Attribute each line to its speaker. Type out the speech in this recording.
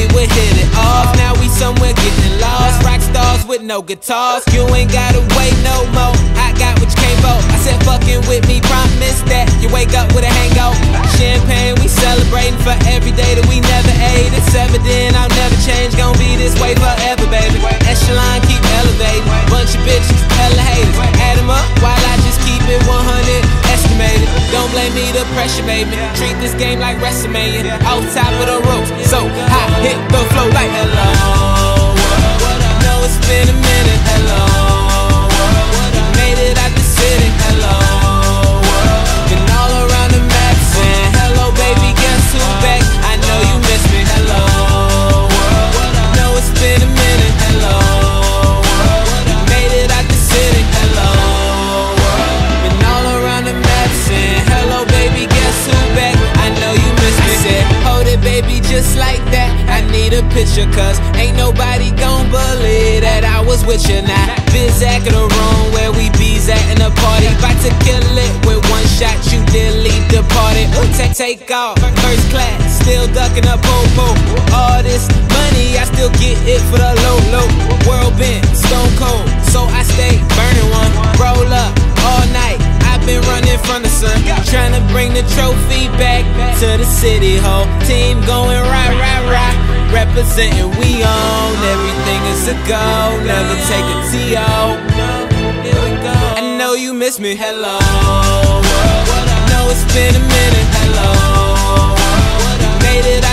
Speaker 1: would hit it off. Now we somewhere getting lost. Rock stars with no guitars. You ain't gotta wait no more. I got what you came for. I said fucking with me, promise that you wake up with a hangover. Champagne, we celebrating for every day that we never ate. It's evident I'll never change. Gonna be this way forever, baby. Echelon keep elevating. Bunch of bitches, hella haters. Add them up while I just keep it 100 estimated. Don't blame me, the pressure made me treat this game like WrestleMania. Off top of the ropes, so hot, hit the flow like hello world. Know it's been a minute, hello world. Made it out the city, hello world. Been all around the map saying hello baby, guess who back? I know you miss me, hello world. Know it's been a minute, hello world. Made it out the city, hello world. Been all around the map saying hello baby, guess who back? I know you miss me. I said hold it baby, just like that. I need a picture cause ain't nobody gon' believe that I was with you now. Bizak in the room where we bees at in the party. About to kill it with one shot, you delete the party. Ooh, take off, first class, still ducking up po-po. All this money, I still get it for the low. World bent, stone cold, so I stay burning one. Roll up all night, I've been running from the sun, trying to bring the trophy back to the city hall. Team going right. Representing we own, everything is a go, never take a T.O. I know you miss me, hello world. Know it's been a minute, hello world. Made it